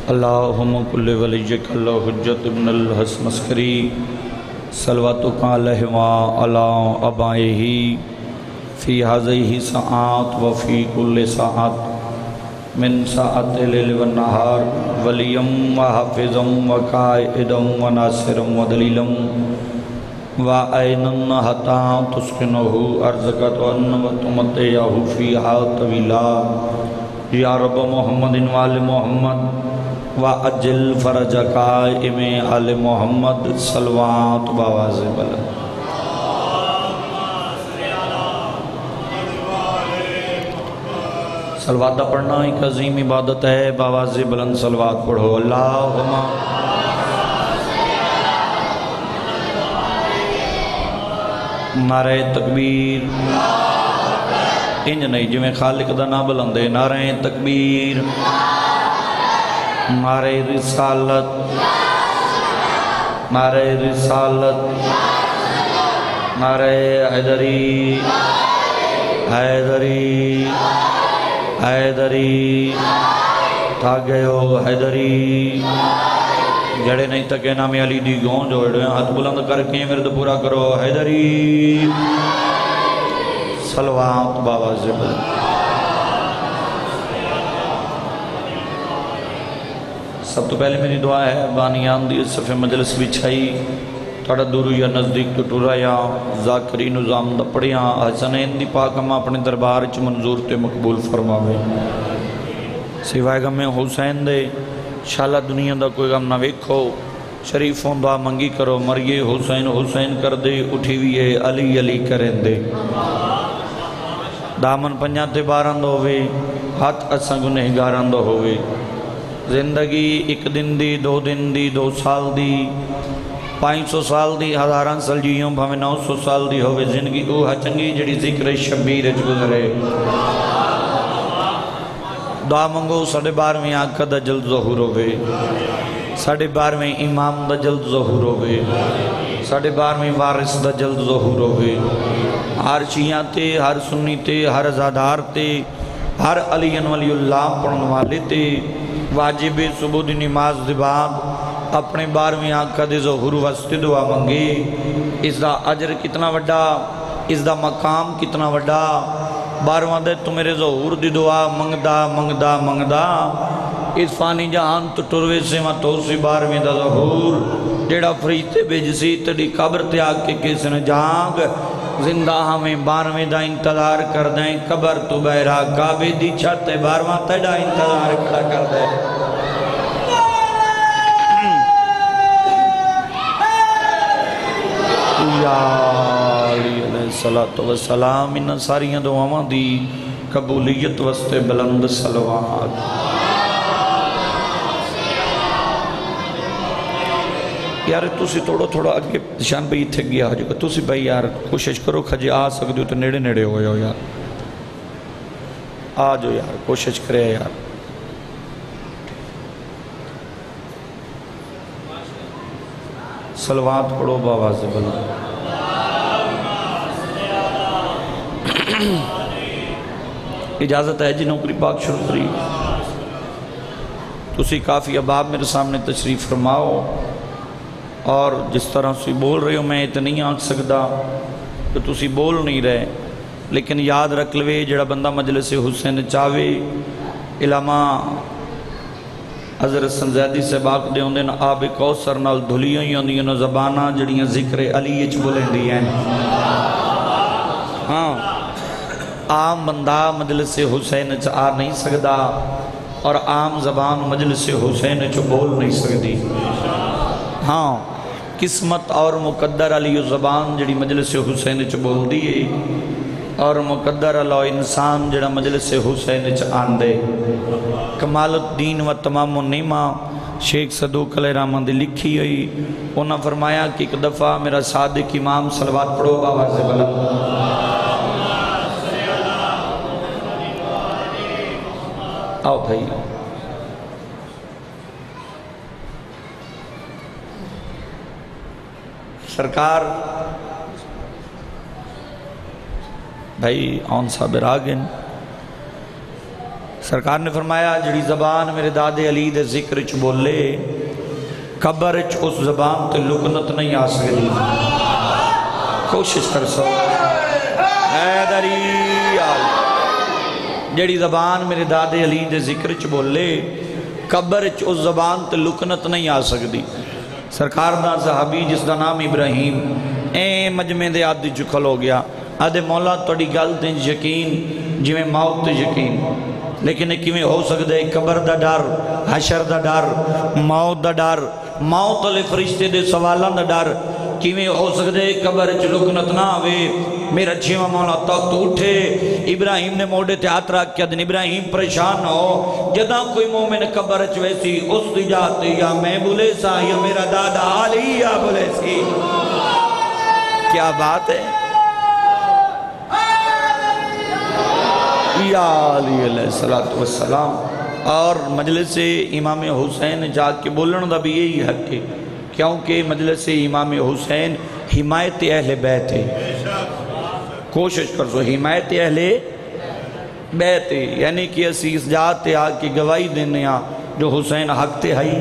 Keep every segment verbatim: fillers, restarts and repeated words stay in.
اللہم کل ولیجک اللہ حجت ابن الحسن مسکری صلواتک علیہ وعلا ابائہ فی ہذہ ساعات وفی کل ساعت من ساعت اللیل والنہار ولیم وحافظا وقائدا وناصرا ودلیلا وعینا حتی تسکنہ ارزقت وتمتعہ فیہا طویلا یا رب محمد وآل محمد وعجل فرج قائم آل محمد صلوات باواز بلند صلوات پڑھنا ایک عظیم عبادت ہے، باواز بلند صلوات پڑھو۔ اللہم نعرہ تکبیر، انج نہیں جو میں خالق دا نام بلندے، نعرہ تکبیر، نعرہ رسالت، نعرہ رسالت، نعرہ حیدری، حیدری، حیدری، تھا گئے ہو حیدری، جڑے نہیں تکے نامی علی دی گون جوڑے ہاتھ بلند کر کے میرے تو پورا کرو حیدری صلوات باواز بلند۔ سب تو پہلے میری دعا ہے بانیان دی صفحہ مجلس بچھائی تھوڑا دور یا نزدیک تو ٹورا یا ذاکری نظام دا پڑھیاں حسنین دی پاک ہم اپنے دربار چ منظور تے مقبول فرماوے، سوائے غم حسین دے شالا دنیا دا کوئی غم نہ ویکھو، شریفوں دعا منگی کرو، مریے حسین حسین کر دے، اٹھی ویے علی علی کریں دے، دامن پنجاں تے باراندو ہوئے، ہاتھ اساں گنہگاراندو ہوئے، زندگی ایک دن دی، دو دن دی، دو سال دی، پانچ سو سال دی، ہزاران سال جیوں بھامے نو سو سال دی ہوئے، زندگی اوہا چنگی جڑی ذکر شبیر اچ گزرے۔ دعا منگو ساڑھے بارویں آقا دا جلد ظہور ہوئے، ساڑھے بارویں امام دا جلد ظہور ہوئے، ساڑھے بارویں وارث دا جلد ظہور ہوئے، ہر شیعہ تے، ہر سنی تے، ہر ازادار تے، ہر علی ولی اللہ پڑھن والے تے، واجب صبح دی نماز دی بعد اپنے بارویں آقا دے ظہور واسطے دعا منگے، اس دا اجر کتنا وڈا، اس دا مقام کتنا وڈا، بارویں دے تو میرے ظہور دی دعا منگدا منگدا منگدا اس فانی جہان تو ٹروے سے ماں تو سی بارویں دا ظہور جیڑا فریتے بیجسی تڑی قبر تے آکے کس نے جانگ زندہ ہمیں بارویں دا انتظار کر دیں، قبر تو بہرا کعبے دی چھتے بارویں تڑا انتظار کھڑا کر دیں۔ یا علی علیہ السلام ان ساریاں دعاواں دی قبولیت وستے بلند صلوات۔ یار تُسی توڑو تھوڑا اگے شان بھئی تھے گیا ہو جو کہ تُسی بھئی یار کوشش کرو کھجے آ سکتے ہو تو نیڑے نیڑے ہو جاؤ یار، آ جو یار کوشش کرے یار۔ صلوات پڑھو باواز بلند۔ اجازت ہے جی نوکری پاک شروع کری، تُسی کافی اباب میرے سامنے تشریف فرماؤ، اور جس طرح سے بول رہے ہو میں اتنا نہیں آنکھ سکتا تو تُسی بول نہیں رہے، لیکن یاد رکھ لوے جڑا بندہ مجلس حسین چاہوے علامہ حضرت سنزیدی سے باق دے ہوندے نا آب کوثر نال دھلیوں ہی ہوندی نا زبانہ جڑیاں ذکر علی اچ بولیں دی ہیں۔ ہاں عام بندہ مجلس حسین چ آ نہیں سکتا اور عام زبان مجلس حسین چ بول نہیں سکتی۔ ہاں قسمت اور مقدر علی زبان جڑی مجلس حسین چ بول دیئے اور مقدر اللہ انسان جڑا مجلس حسین چ آن دے۔ کمال الدین و تمام النعمہ شیخ صدوق علیہ رحمہ دی لکھی ہوئی، انہاں فرمایا کہ ایک دفعہ میرا صادق امام صلوات پڑھو باواز بلند۔ آؤ بھائی سرکار بھائی آن صابر آگن سرکار نے فرمایا جڑی زبان میرے دادے علی دے ذکر چ بولے قبر چ اس زبان تے لکنت نہیں آ سکتی. کوشش کر سو حیدری آل جڑی زبان میرے دادے علی دے ذکر چ بولے قبر چ اس زبان تے لکنت نہیں آ سکتی. سرکار دا صحابی جس دا نام ابراہیم اے مجمع دے آدھی چکھل ہو گیا آدھے مولا توڑی گل تے یقین جی میں موت تے یقین لیکن ایک میں ہو سکتا ہے قبر دا ڈر حشر دا ڈر موت دا ڈر موت علی فرشتے دے سوالان دا ڈر کیویں ہو سکتا ہے قبر چ لکنت نہ ہوئے. میرا چھیواں مولا تخت اٹھے ابراہیم نے موڑے تے ہاتھ رکھ کے دن ابراہیم پریشان ہو جدہ کوئی مومن قبر چ ویسی اس دی جاتے یا میں بولے سا یا میرا دادا علی یا بولے سی. کیا بات ہے یا علی علیہ السلام. اور مجلس امام حسین جا کے بولن دا بھی یہی حق ہے کیونکہ مجلس امام حسین حمایت اہل بیت ہے. کوشش کر سو حمایت اہل بیت ہے یعنی کہ اسی اس جاتے آ کے گواہی دینے آ جو حسین حق تے ہائی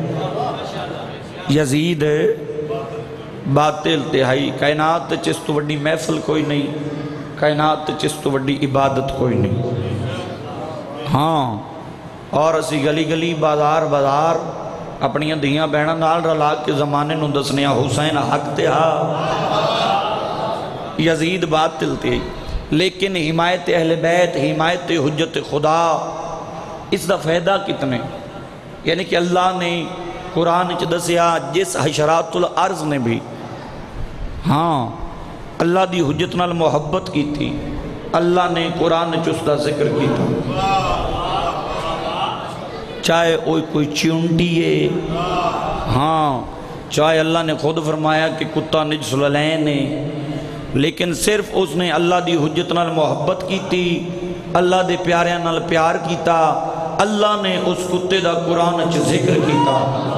یزید باطل تے ہائی. کائنات چس تو وڈی محفل کوئی نہیں کائنات چس تو وڈی عبادت کوئی نہیں. ہاں اور اسی گلی گلی بازار بازار اپنی دھیاں بہناں نال رلا کے زمانے نوں دسنے حسین حق تے ہا یزید باطل تے لیکن حمایت اہل بیت حمایت حجت خدا اس دا فائدہ کتنے یعنی کہ اللہ نے قرآن چ دسیا جس حشرات الارض نے بھی ہاں اللہ دی حجت نال محبت کی تھی اللہ نے قرآن چ اس دا ذکر کی تھا. چاہے اوئی کوئی چونٹی ہے ہاں چاہے اللہ نے خود فرمایا کہ کتا نجس العین ہے لیکن صرف اس نے اللہ دی حجت نال محبت کی تھی اللہ دے پیاریاں نال پیار کیتا اللہ نے اس کتے دا قرآن چ ذکر کیتا.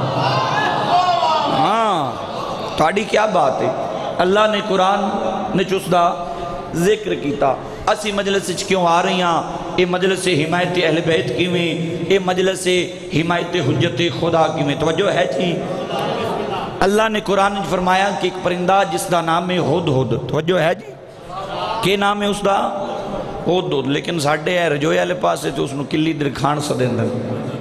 ہاں تھوڑی کیا بات ہے اللہ نے قرآن نے چ اس دا ذکر کیتا. اسی مجلس چ کیوں آ رہی ہیں اے مجلس حمایت اہل بیت کیویں اے مجلس حمایت حجت خدا کیویں توجہ ہے جی. اللہ نے قرآن نے فرمایا کہ ایک پرندہ جس دا نام ہے ہد ہد توجہ ہے جی کہ نام ہے اس دا ہد ہد لیکن ساڑھے ہے رجوئے والے پاس ہے تو اس نو کلی در کھان سدیں در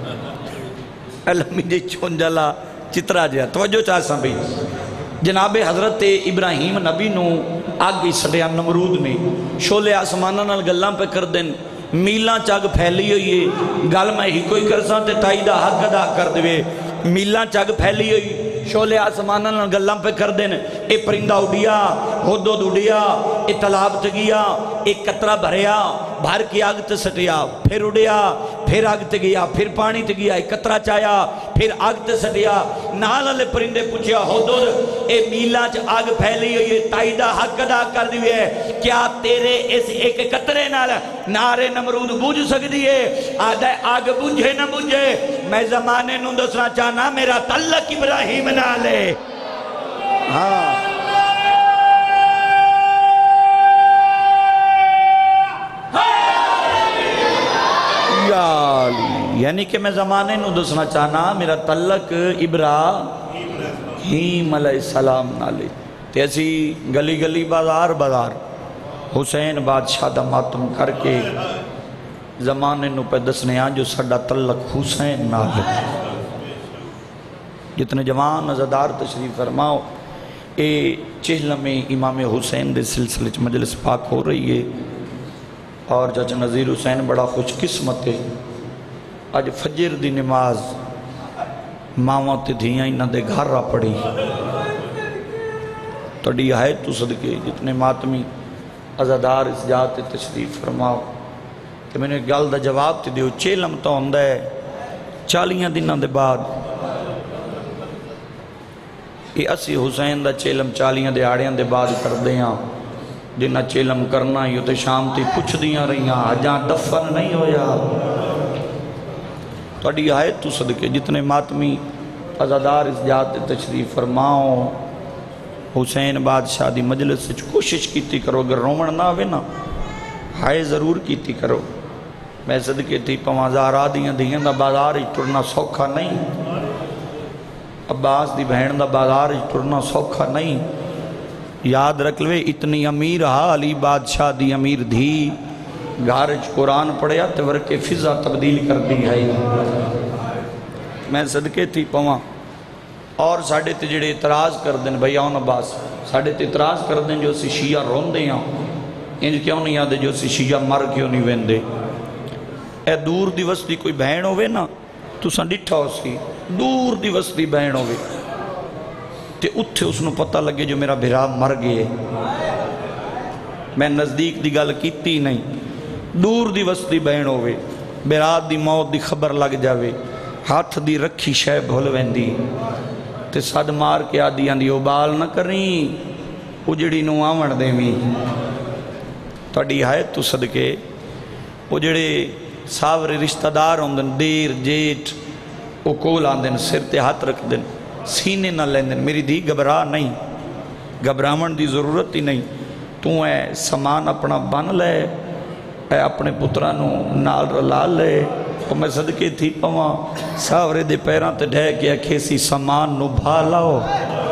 علمی جی چون جلا چترا جیا توجہ چاہساں بھی. جناب حضرت ابراہیم نبی نو آگئی سٹیا نمرود نے شولے آسمانہ نال گلاں پہ کر دیں میلاں چاگ پھیلی ہوئی ہے گل میں ہی کوئی کرساں تے تائی دا حق ادا کر دوے میلاں چاگ پھیلی ہوئی شولے آسمانہ نال گلاں پہ کر دیں اے پرندہ اڑیا ہدہد اڑیا اے تالاب تے گیا اے قطرہ بھریا بھر کی آگ تے سٹیا پھر اڑیا پھر آگ تے گیا پھر پانی تے گیا اے قطرہ چایا پھر آگ تے سٹیا نال والے پرندے پوچھیا ہدہد اے میلاں چ آگ پھیلی ہوئی ہے تائی دا حق ادا کر دیوے کیا تیرے اس ایک قطرے نال نارے نمرود بوجھ سکتی ہے آدھے آگ بوجھے نہ بوجھے میں زمانے نوں دسنا چاہنا میرا تعلق ابراہیم نالے. ہاں یعنی کہ میں زمانے نوں دسنا چاہنا میرا تعلق ابراہیم علیہ السلام نالے. تے اسی گلی گلی بازار بازار حسین بادشاہ دا ماتم کر کے زمانے نوں پہ دسنے آن جو سڑا تعلق حسین نالے. جتنے جوان نزدار تشریف فرماؤ اے چہل میں امام حسین دے سلسلے مجلس پاک ہو رہی ہے اور چاچا نظیر حسین بڑا خوش قسمت ہے آج فجر دی نماز ماما تے دھیاں انہ دے گھر را پڑی تو ڈی آئے تو صدقے جتنے ماتمی ازادار اس جاتے تشریف فرماؤ کہ میں نے گل دا جواب تے دیو چیلم تو ہوندہ ہے چالیاں دنہ دے بعد یہ اسی حسین دا چیلم چالیاں دے آڑیاں دے بعد کر دیاں جنہ چیلم کرنا یوں تے شام تی پچھ دیاں رہیاں جہاں دفن نہیں ہویا تو اڈی آئے تو صدقے جتنے ماتمی ازادار اس جاتے تشریف فرماؤ حسین بادشاہ دی مجلس سے کوشش کیتی کرو اگر رومن نہ ہوئے نا ہائے ضرور کیتی کرو میں صدقے تھی پواں زہرا دیاں دیاں دا بازار ہی ٹرنا سوکھا نہیں، عباس دی بہن دا بازار ہی ٹرنا سوکھا نہیں۔ یاد رکھ لوے اتنی امیر ہا علی بادشاہ دی امیر دھی گھارج قرآن پڑھیا تے ورکے فضا تبدیل کر دی ہے۔ میں صدقے تھی پواں اور ساڑھے تے جڑے اعتراض کر دیں بھئی آن عباس ساڑھے تے اعتراض کر دیں جو سی شیعہ رون دے ہیں انج کیوں نہیں آدھے جو سی شیعہ مر کیوں نہیں ویندے۔ اے دور دی وستی کوئی بہن ہوئے نا تو سن ڈٹھا ہو سی دور دی وستی بہن ہوئے تے اتھے اس نو پتہ لگے جو میرا بھرا مر گئے، میں نزدیک دی گل کیتی نہیں، دور دی وستی بہن ہوئے بھرا دی موت دی خبر لگ جاوے ہاتھ دی رکھی شے بھول ویندی تے صد مار کے آدھی آندھی اوبال نہ کریں اجڑی نو آمن دے میں تاڑی آئے تو صدقے وہ جڑے ساورے رشتہ دار ہوندن دیر جیٹ وہ کول آندن سر تے ہاتھ رکھ دن سینے نہ لیندن میری دی گھبرا نہیں گھبراون دی ضرورت ہی نہیں تو اے سامان اپنا بن لے اے اپنے پترانوں نال رلا لے اور میں صدقے تھی پواں ساورے دے پیران تے ڈھے کے کھیسی سامان نو بھا لاؤ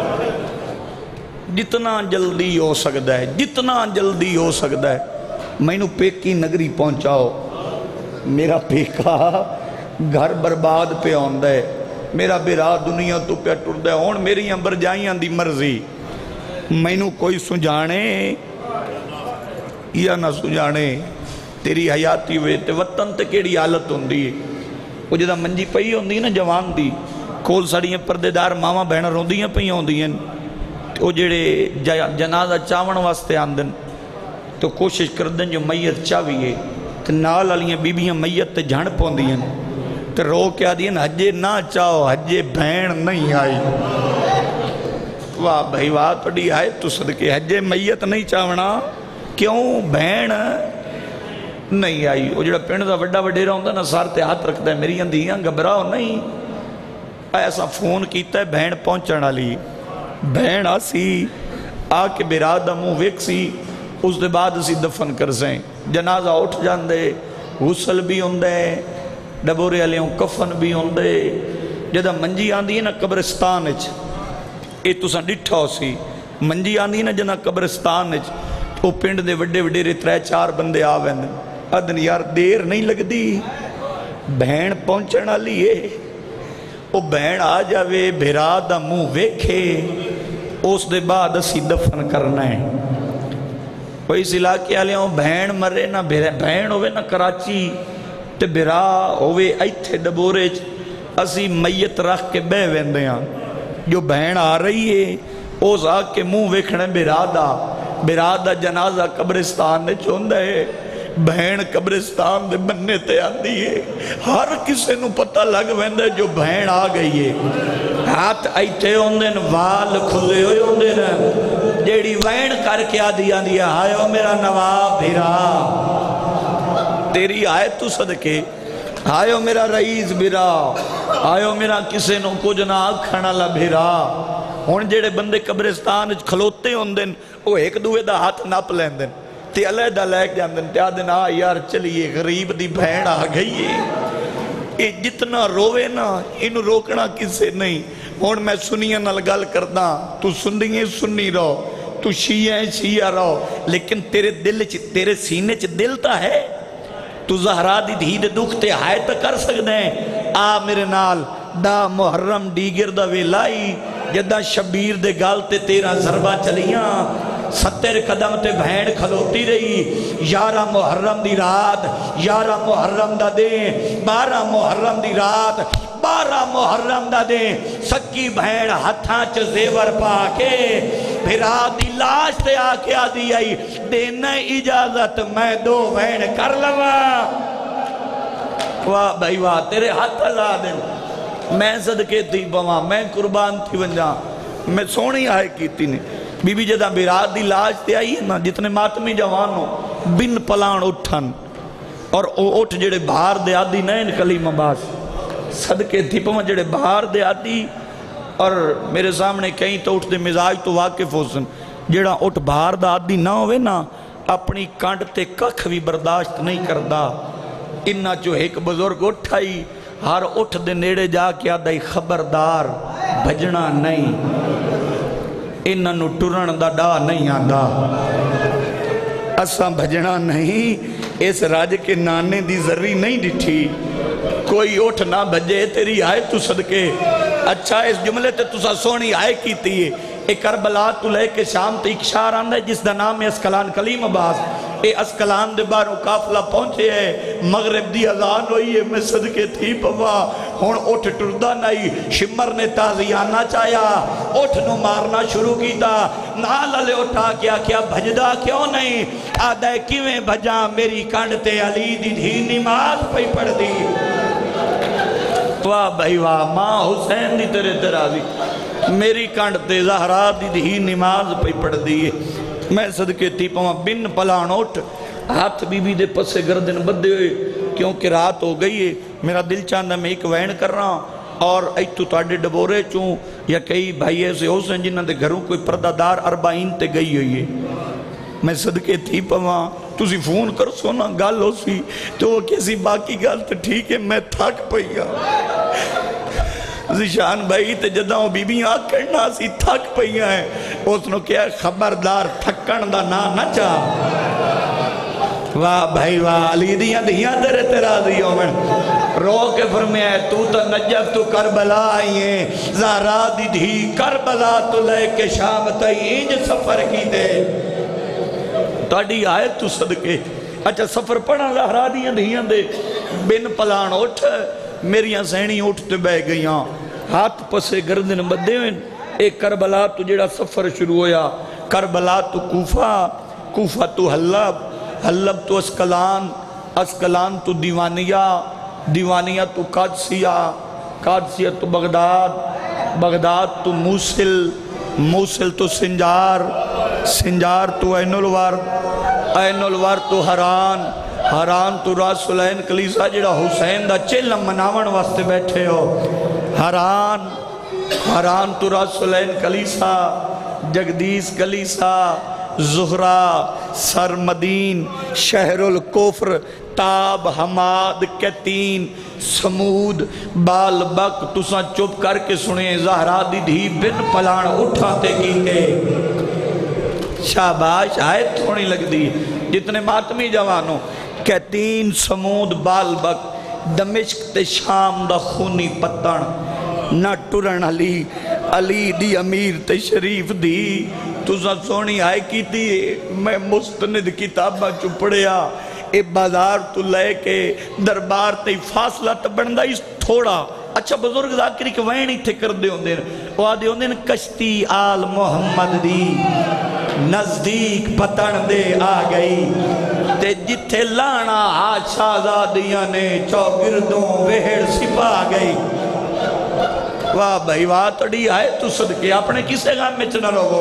جتنا جلدی ہو سکتا ہے جتنا جلدی ہو سکتا ہے میں نو پیکی نگری پہنچاؤ میرا پیکا گھر برباد پہ آندہ ہے میرا بیرا دنیا تو پہ ٹردہ ہے ہون میری امبر جائیں دی مرضی میں نو کوئی سجانے یا نہ سجانے تیری حیاتی ہوئے تے وطن تے کیڑی حالت ہوندی ہے وہ جدہ منجی پئی ہوندی نا جوان دی کول سڑیاں پردے دار ماما بہن روندیاں پئی ہوندی ہیں وہ جڑے جنازہ چاون واسطے آندن تو کوشش کردن جو میت چاویے تو نال علیاں بیبیاں میت تے جھڑ پوندیاں تو رو کیا دیں حجے نہ چاہو حجے بہن نہیں آئی واہ بھائی واہ توڑی آئے تو صدقے حجے میت نہیں چاونا کیوں بہن نہیں آئی وہ جڑا پینڈ دا وڈا وڈیرا ہوندہ نا سار تے ہاتھ رکھتا ہے میری اندیاں گھبراؤ نہیں ایسا فون کیتا ہے بہن پہنچنا لی بہن آسی آ کے برادہ منہ ویک سی اس دے بعد اسی دفن کر سیں جنازہ اٹھ جان دے غسل بھی ہوندے ڈبورے علیوں کفن بھی ہوندے جدہ منجی آندھی ہے نا قبرستان اچ اے تو سن ڈٹھا ہو سی منجی آندھی ہے نا جنا قبرستان اچ وہ پنڈ دے وڈے وڈے رے ترے چار بندے آوین ادن یار دیر نہیں لگ دی بہن پہنچنا لیے وہ بہن آ جاوے بھرا دا منہ ویکھے اس دے بعد اسی دفن کرنا ہے وہ اس علاقے آلیاں بہن مرے نہ بہن ہوئے نہ کراچی تے بھرا ہوئے ایتھے ڈبورے اسی میت رکھ کے بے ویندیاں جو بہن آ رہی ہے اس آ کے منہ ویکھنے بھرا دا بھرا دا جنازہ قبرستان نے چوندہ ہے بہن قبرستان دے بننے تے آندی ہے ہر کسے نو پتہ لگ ویندے جو بہن آ گئی ہے ہاتھ ایتھے ہوندے وال کھلے ہوئے ہوندے جیڑی وین کر کے آدھی آدھی آئیو میرا نواب بھیرا تیری آئے تو صدقے آئیو میرا رئیس بھیرا آئیو میرا کسے نو کچھ نہ کھانا لا بھیرا ہون جیڑے بندے قبرستان کھلوتے ہوندن وہ ایک دوے دا ہاتھ ناپ لیندن تے علیحدہ لے کے جاندن تے آدھن آ یار چلیے غریب دی بہن آ گئی ہے یہ جتنا روے نا انہوں روکنا کسے نہیں ہون میں سنیاں نال گل کردہ تو سنیے سنی رہو تو شیعہ شیعہ رہو لیکن تیرے دل چ تیرے سینے چ دل تا ہے تو زہرا دی دھی دے دکھ تے ہائے تا کر سکتے ہیں آ میرے نال دا محرم دیگر دا ویلائی جدہ شبیر دے گال تے تیرا ضربہ چلیاں ستر قدم تے بہن کھلوتی رہی یارہ محرم دی رات یارہ محرم دا دے بارہ محرم دی رات بارہ محرم دا دے سکی بہن ہتھاں چ زیور پا کے بھرا دی لاش تے آ کے آدھی آئی دینا اجازت میں دو بہن کر لوا واہ بھائی واہ تیرے ہاتھ اللہ دن میں صدقے تھی بواں میں قربان تھی ونجا میں سونی آئے کیتی نہیں بی بی جدہ بیرات دی لاج تے آئی ہے نا جتنے ماتمی جوانوں بن پلان اٹھن اور اٹھ جڑے باہر دے آدھی نین کلیم باس صدقے تھی پمہ جڑے باہر دے آدھی اور میرے سامنے کہیں تو اٹھ دے مزاج تو واقف ہو سن جڑا اٹھ باہر دا آدھی نہ ہوئے نا اپنی کانڈ تے ککھ بھی برداشت نہیں کردہ انہاں چو ایک بزرگ اٹھائی ہر اٹھ دے نیڑے جا کے آدھائی خبردار بھجنا نہیں انہاں نو ٹرن دا ڈا نہیں آدھا اساں بھجنا نہیں اس راج کے نانے دی ذری نہیں ڈٹھی کوئی اٹھ نہ بھجے تیری آئے تو صدقے اچھا اس جملے تے تسا سونی آئے کیتی ہے اے کربلا تو لے کے شام تے ایک شہر آندہ ہے جس دا نام ہے اسکلان کلیم عباس اے اسکلان دے باروں کافلہ پہنچے ہے مغرب دی اذان ہوئی ہے میں صدقے تھی پوا ہون اٹھ ٹردہ نہیں شمر نے تازیانہ چاہیا اٹھ نو مارنا شروع کی تا ناللے اٹھا کیا کیا بھجدہ کیوں نہیں آدھے کیویں بھجا میری کانڈتے علی دی دھی نماز پہ پڑھ دی واہ بھائی واہ ماں حسین دی تیرے ترازی میری کانڈتے زہرا دی دھی نماز پہ پڑھ دی میں صدقے تھی پاں بن پلان اٹھ ہاتھ بی بی دے پسے گردن بدے ہوئے کیونکہ رات ہو گئی ہے میرا دل چاندہ میں ایک وین کر رہا ہوں اور ایتو تاڑے ڈبورے چوں یا کئی بھائی ایسے ہو سن جنہاں دے گھروں کوئی پردہ دار اربعین تے گئی ہوئی ہے میں صدقے تھی پاں تُسی فون کر سونا گال ہو سی تو وہ کسی باقی گال تو ٹھیک ہے میں تھک پئی گا زشان بھائی تے جدہ بی بی آگ کرنا سی تھک پئی ہیں اس نے کیا خبردار تھکن دا نا نہ چاہ واہ بھائی واہ علی دیاں دیاں تیرے تیرا دیوں میں رو کے فرمیا ہے تو تو نجف تو کربلا آئی ہیں زہرا دی دھی کربلا تو لے کے شام تائی انج سفر کی دے تاڑی آئے تو صدقے اچھا سفر پڑھا زہرا دیاں دیاں دے بن پلان اٹھ میریاں سینی اٹھتے بے گئیاں ہاتھ پسے گردن بدے ہوئے ایک کربلا تو جڑا سفر شروع ہویا کربلا تو کوفہ کوفہ تو حلب حلب تو اسکلان اسکلان تو دیوانیہ دیوانیہ تو قادسیہ قادسیہ تو بغداد بغداد تو موسل موسل تو سنجار سنجار تو عین الورد عین الورد تو حران حران تو رسولین کلیسا جڑا حسین دا چلم مناون واسطے بیٹھے ہو حران حران تو رسولین کلیسا جگدیس کلیسا زہرہ سرمدین شہر الکفر تاب حماد کتین سمود بال بک تساں چپ کر کے سنے زہرا دی دھی بن پلان اٹھاتے کیتے شاباش آئے تھوڑی لگ دی جتنے ماتمی جوانوں کتین سمود بال بک دمشق تے شام دا خونی پتن نہ ٹرن علی علی دی امیر تے شریف دی تُسا سونی آئے کی تھی میں مستند کتابہ چپڑیا اے بازار تو لے کے دربار تے فاصلہ تا بندہ اس تھوڑا اچھا بزرگ ذاکری کے وینی تھے کر دے ہوندے وہ آدھے ہوندے کشتی آل محمد دی نزدیک پتن دے آ گئی تے جتھے لانا آج شہزادیاں نے چوگردوں وہڑ سپا گئی واہ بھائی واہ تڑی آئے تو صدقے اپنے کسے گام میں چنہ لوگو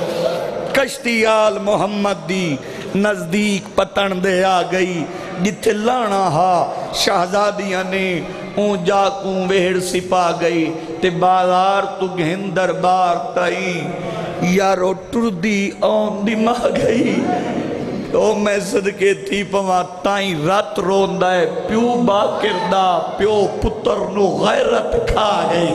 کشتی آل محمد دی نزدیک پتن دے آ گئی جتھے لانا ہا شہزادیاں نے اون جاکوں وہڑ سپا گئی تے بازار تو گھن دربار تائی یارو ٹردی آن دی ماں گئی او میں صدقے تھی پما تائیں رات روندہ ہے پیو با کردہ پیو پتر نو غیرت کھا گئی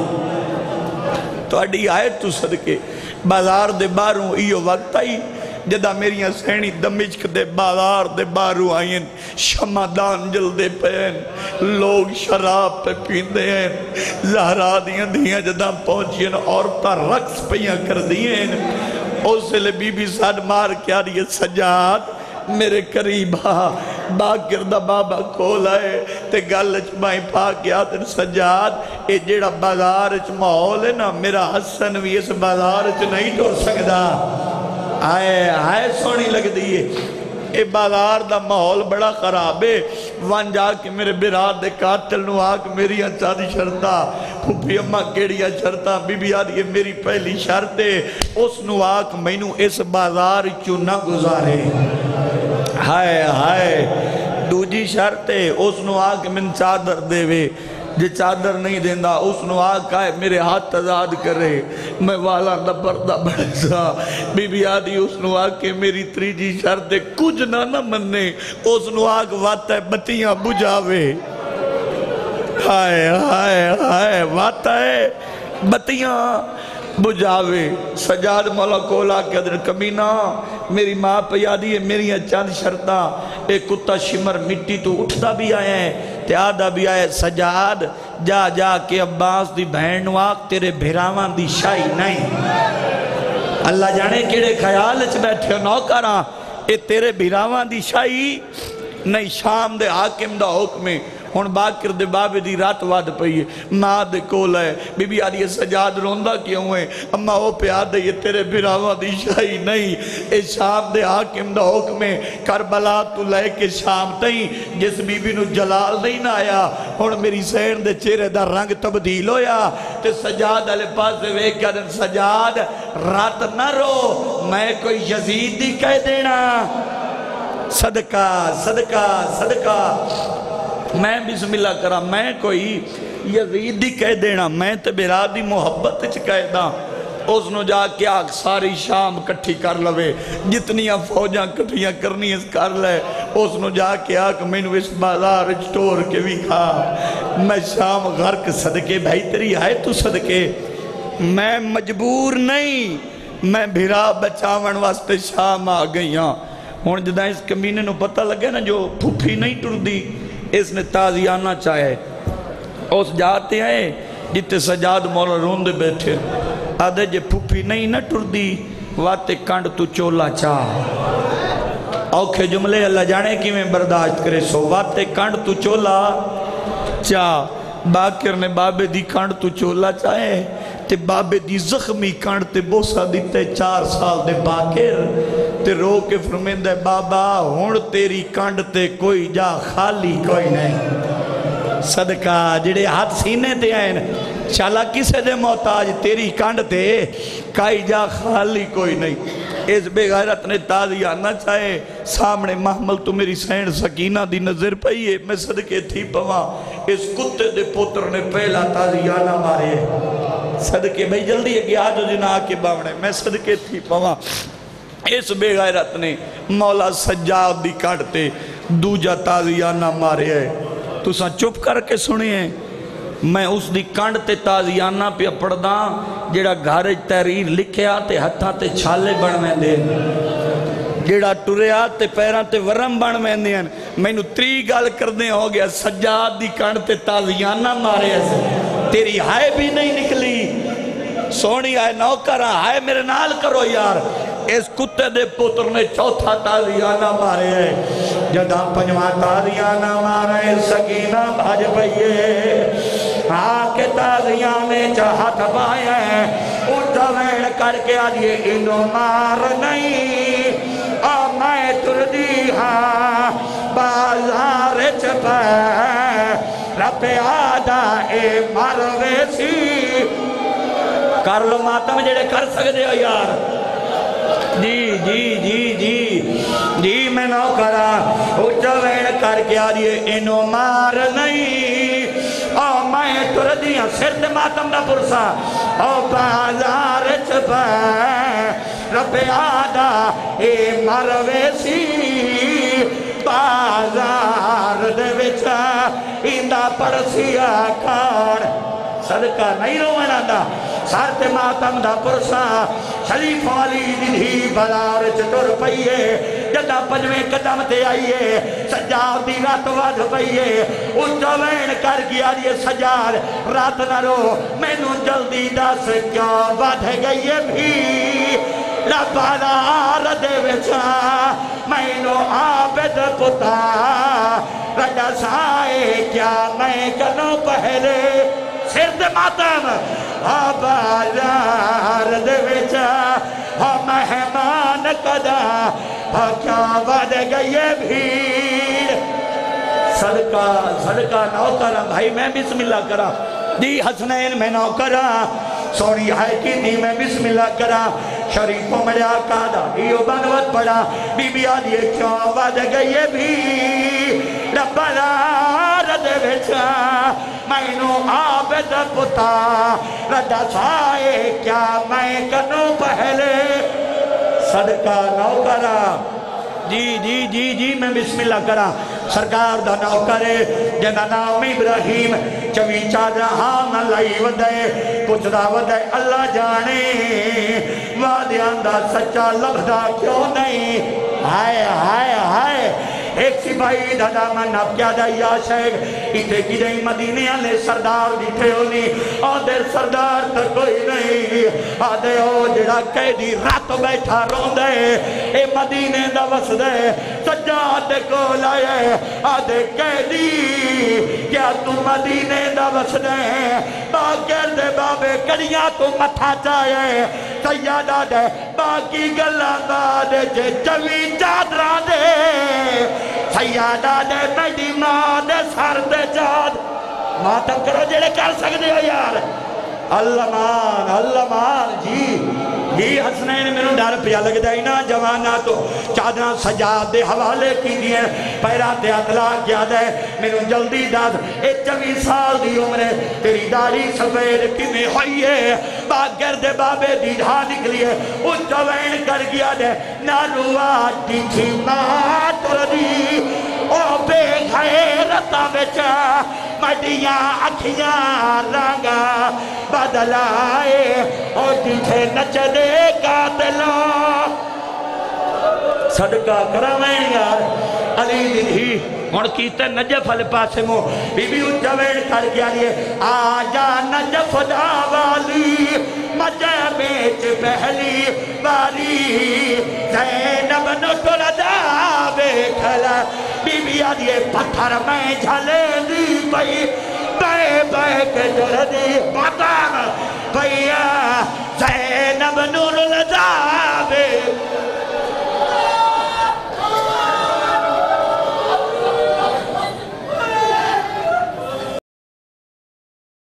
تو اڈی آئے تو صدقے بازار دے باروں ایو وقت آئی جدہ میریاں سینی دمشق دے بازار دے باروں آئین شمدان جل دے پہن لوگ شراب پہ پیندے ہیں زہرا دیاں دیاں جدہ پہنچین عورتہ رقص پیاں کر دیئن اس لئے بی بی ساد مار کیا رہی سجاد میرے قریب آ باقردہ بابا کھول آئے تے گلچ بائیں پا کیا تر سجاد اے جیڑا بازارچ ماحول ہے نا میرا حسن بھی اس بازارچ نہیں ٹور سکدا آئے آئے سونی لگ دیئے اے بازار دا ماحول بڑا خراب ہے وان جا کے میرے براد دے قاتل نو آگ میری انچاری شرطا پھوپی اممہ کیڑیا شرطا بی بی آدھی میری پہلی شرط ہے اس نو آگ میں نو اس بازار چو نہ گزارے ہائے ہائے دوجی شرط ہے اس نو آگ من چادر دے وے جے چادر نہیں دیندہ اس نو آقا ہے میرے ہاتھ آزاد کرے میں والا نہ پردہ بڑھ سا بی بی آدھی اس نو آکے میری تریجی شرط کچھ نہ نہ مننے اس نو آگ واتا ہے بتیاں بجاوے ہائے ہائے ہائے واتا ہے بتیاں بجاوے سجاد مولا کولا کے ادھر کمینہ میری ماں پہ یادی ہے میری چند شرطہ ایک کتا شمر مٹی تو اٹھتا بھی آئے ہیں تے آدھا بھی آئے سجاد جا جا کے عباس دی بہن واق تیرے بھیراوان دی شاہی نہیں اللہ جانے کیڑے خیال اچھ بیٹھے نوکرہ اے تیرے بھیراوان دی شاہی نہیں شام دے حاکم دا حکمے ہون باکر دے بابے دی رات واد پئیے ماں دے کول ہے بی بی آدھی سجاد روندہ کیوں ہے اما وہ پہ آدھے یہ تیرے بھراواں دی شاہی نہیں اے شام دے حاکم دا حکم ہے کربلا تو لے کے شام تئیں جس بی بی نو جلال نہیں نہ آیا ہون میری سین دے چہرے دا رنگ تبدیل ہویا تے سجاد علی پاس دے وے کیا دن سجاد رات نہ رو میں کوئی یزید دی کہہ دینا صدقہ صدقہ صدقہ میں بسم اللہ کرا میں کوئی یزید دی کہہ دینا میں تے بیرا دی محبت چ کہہ دا اس نو جا کے آگ ساری شام کٹھی کر لوے جتنیاں فوجاں کٹھیاں کرنی اس کر لے اس نو جا کے آگ میں نو اس بازار چٹور کے بھی کھا میں شام غرق صدقے بھائی تیری آئے تو صدقے میں مجبور نہیں میں بھیرا بچاون واسطے شام آ گئی ہاں ہون جدہ اس کمینے نو پتہ لگے نا جو پھوپھی نہیں ٹر دی اس نے تازیانہ چاہے اس جاتے ہیں جتے سجاد مولا روندے بیٹھے آدھے جے پھوپھی نہیں نہ ٹر دی واتے کانڈ تو چولا چاہ اوکھے جملے اللہ جانے کی میں برداشت کرے سو واتے کانڈ تو چولا چاہ باکر نے بابے دی کانڈ تو چولا چاہے تے بابے دی زخمی کانڈ تے بوسا دیتے چار سال دے باکر تے رو کے فرمین دے بابا ہون تیری کانڈ تے کوئی جا خالی کوئی نہیں صدقہ جڑے ہاتھ سینے تے آئین چالا کسے دے محتاج تیری کانڈ تے کائی جا خالی کوئی نہیں اس بے غیرت نے تازیانہ چاہے سامنے محمل تو میری سین سکینہ دی نظر پئیے میں صدقے تھی پوا اس کتے دے پوتر نے پہلا تازیانہ مارے صدقے بھئی جلدی ہے کہ آجو جنا کے باونے میں صدقے تھی پوا اس بے غیرت نے مولا سجاد دی کاٹتے دوجہ تازیانہ مارے ہے تو ساں چپ کر کے سنے ہیں میں اس دی کانڈ تے تازیانہ پہ پڑھدا جیڑا گھارج تحریر لکھیا تے ہتھاں تے چھالے بن میں دے جیڑا ٹوریا تے پیران تے ورم بن میں دے میں نو تری گال کردے ہو گیا سجاد دی کانڈ تے تازیانہ مارے ایسے تیری ہائے بھی نہیں نکلی سونی آئے نوکرہ ہائے میرے نال کرو یار اس کتے دے پتر نے چوتھا تازیانہ مارے ہے جدہ پنجوہ تازیانہ مارے سکینہ بھاج پئیے آکے تازیانے چاہت بائے اٹھا وین کر کے آجئے انہوں مار نہیں آ میں تردی ہاں بازار چپے رب آدھا اے مروے سی کر لو ماتم جڑے کر سکتے ہو یار جی جی جی جی جی میں نو کرا اٹھا وین کر کے آجئے انہوں مار نہیں او میں تردیاں سرد ماتم دا پرسا او بازار چپے رب آدھا اے مروے سی بازار دے وچا اندہ پڑسیا کار صدقہ نہیں رومن آدھا سارتے ماتم دا پرسا شریف والی دھی بازار چٹور پئیے جدہ پنجویں قدم تے آئیے سجاد دی رات واد پئیے اٹھا وین کر گیا یہ سجاد رات نہ رو میں نو جلدی دس کیا بادھ گئی بھی لبالار دے وچا میں نو عابد پتا رجا سائے کیا میں کنو پہلے سرد ماتم آبالار دے وچا مہمان کدا کیا بد گئی بھیڑ صدقہ صدقہ نو کرا بھائی میں بسم اللہ کرا دی حسنین میں نو کرا سونی ہائے کی دی میں بسم اللہ کرا شریفوں میں آقا دا ایو بنوت پڑا بی بی آدھیے کیوں بد گئی بھیڑ لبالار دے وچا مینو عابد پتا ردا سائے کیا میں کنو پہلے صدقہ نوکرہ جی جی جی جی میں بسم اللہ کرا سرکار دا نوکرے جنہ نام ابراہیم چوی چادرہاں نہ لائی ودے کچھ دا ودے اللہ جانے وعدیان دا سچا لبدا کیوں نہیں ہائے ہائے ہائے ایک سپاہی دادا من اب کیا دا یا شیخ ایتے کی دیں مدینے آلے سردار دیٹھے ہونی آدھے سردار تا کوئی نہیں آدھے ہو جڑا قیدی رات بیٹھا رون دے اے مدینے دا وس دے سجاد کو لائے آدھے قیدی کیا تو مدینے دا وس دے باگر دے بابے کڑیاں تو متھا چاہے سیادہ دے باقی گلہ دا دے جے چوی چادرہ دے سیادہ دے میڈی ماں دے سر دے جاد ماتم کرو جیڑے کر سکتے ہو یار اللہ مان اللہ مان جی جی حسنین میں ڈر پیا لگ جائے نا جوانا تو چادرہ سجاد دے حوالے کی دیئے پیرا تے اطلاع کیا دے میں جلدی داد اے چوی سال دی عمرے تیری داری سفید کمیں ہوئی ہے باگر دے بابے دی ڈھا نکلی ہے اس چوین کر گیا دے نالوا دی تھی ماتر دی او بے غیرتا بچا مڈیاں اکھیاں رنگا بدلائے اور جیٹھے نچ دے قاتلوں صدقہ کرامین یار علی دھی اور کیتے نجف علی پاسے مو بی بی اچھوین کر گیا لیے آجا نجف دا والی مجھے بیچ پہلی والی زینب نٹل دا بیٹھلا بی بی آدھے پتھر میں جھلے دی بھئی بے بے کے جردی بطان بھئی